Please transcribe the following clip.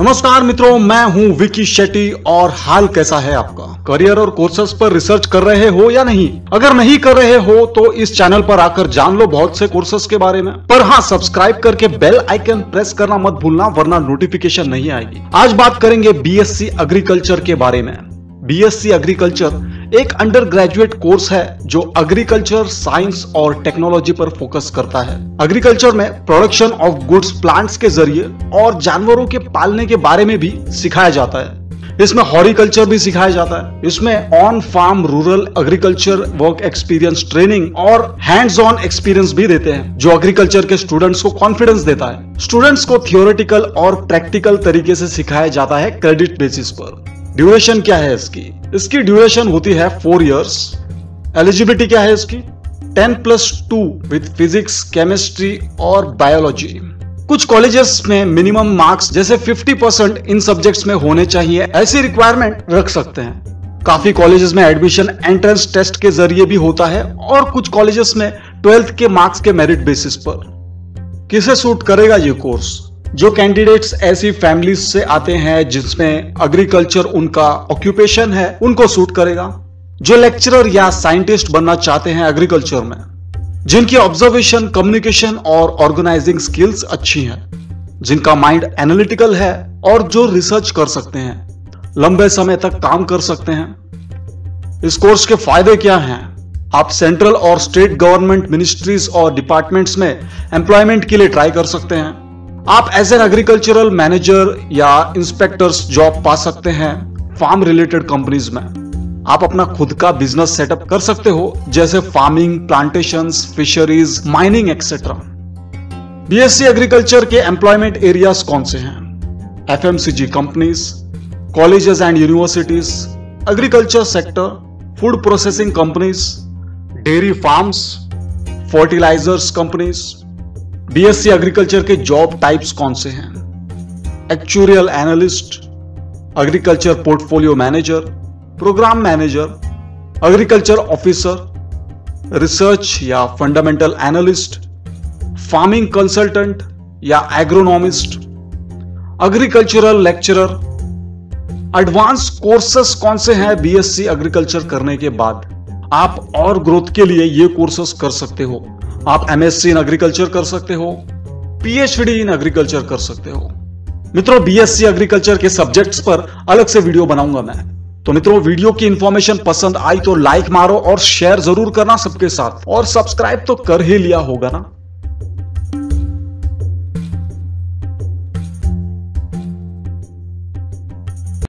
नमस्कार मित्रों, मैं हूं विकी शेट्टी और हाल कैसा है आपका। करियर और कोर्सेस पर रिसर्च कर रहे हो या नहीं? अगर नहीं कर रहे हो तो इस चैनल पर आकर जान लो बहुत से कोर्सेस के बारे में। पर हाँ, सब्सक्राइब करके बेल आइकन प्रेस करना मत भूलना, वरना नोटिफिकेशन नहीं आएगी। आज बात करेंगे बीएससी एग्रीकल्चर के बारे में। बीएससी एग्रीकल्चर एक अंडर ग्रेजुएट कोर्स है जो एग्रीकल्चर साइंस और टेक्नोलॉजी पर फोकस करता है। एग्रीकल्चर में प्रोडक्शन ऑफ गुड्स प्लांट्स के जरिए और जानवरों के पालने के बारे में भी सिखाया जाता है। इसमें हॉर्टिकल्चर भी सिखाया जाता है। इसमें on farm rural agriculture work experience training और हैंड्स ऑन एक्सपीरियंस भी देते हैं, जो एग्रीकल्चर के स्टूडेंट्स को कॉन्फिडेंस देता है। स्टूडेंट्स को थियोरेटिकल और प्रैक्टिकल तरीके से सिखाया जाता है क्रेडिट बेसिस पर। ड्यूरेशन क्या है इसकी ड्यूरेशन होती है 4 इयर्स। एलिजिबिलिटी क्या है इसकी? 10+2 विद फिजिक्स, केमिस्ट्री और बायोलॉजी। कुछ कॉलेजेस में मिनिमम मार्क्स जैसे 50% इन सब्जेक्ट्स में होने चाहिए, ऐसी रिक्वायरमेंट रख सकते हैं। काफी कॉलेजेस में एडमिशन एंट्रेंस टेस्ट के जरिए भी होता है और कुछ कॉलेजेस में 12th के मार्क्स के मेरिट बेसिस पर। किसे सूट करेगा ये कोर्स? जो कैंडिडेट्स ऐसी फैमिलीज से आते हैं जिसमें एग्रीकल्चर उनका ऑक्यूपेशन है, उनको सूट करेगा। जो लेक्चरर या साइंटिस्ट बनना चाहते हैं एग्रीकल्चर में, जिनकी ऑब्जर्वेशन, कम्युनिकेशन और ऑर्गेनाइजिंग स्किल्स अच्छी हैं, जिनका माइंड एनालिटिकल है और जो रिसर्च कर सकते हैं, लंबे समय तक काम कर सकते हैं। इस कोर्स के फायदे क्या हैं? आप सेंट्रल और स्टेट गवर्नमेंट मिनिस्ट्रीज और डिपार्टमेंट्स में एम्प्लॉयमेंट के लिए ट्राई कर सकते हैं। आप एज एन एग्रीकल्चरल मैनेजर या इंस्पेक्टर्स जॉब पा सकते हैं फार्म रिलेटेड कंपनीज में। आप अपना खुद का बिजनेस सेटअप कर सकते हो, जैसे farming, plantations, fisheries, mining etcetera. BSc agriculture के एम्प्लॉयमेंट एरियाज कौन से हैं? FMCG companies, colleges and universities, agriculture sector, food processing companies, dairy farms, fertilizers companies. BSc agriculture के जॉब टाइप्स कौन से हैं? Actuarial analyst, agriculture portfolio manager, program manager, agriculture officer, research या fundamental analyst, farming consultant या agronomist, agricultural lecturer. Advance courses कौन से हैं BSc agriculture करने के बाद? आप और ग्रोथ के लिए ये कोर्सेस कर सकते हो। आप एमएससी इन एग्रीकल्चर कर सकते हो, पीएचडी इन एग्रीकल्चर कर सकते हो। मित्रों, बीएससी एग्रीकल्चर के सब्जेक्ट्स पर अलग से वीडियो बनाऊंगा मैं। तो मित्रों, वीडियो की इंफॉर्मेशन पसंद आई तो लाइक मारो और शेयर जरूर करना सबके साथ, और सब्सक्राइब तो कर ही लिया होगा ना।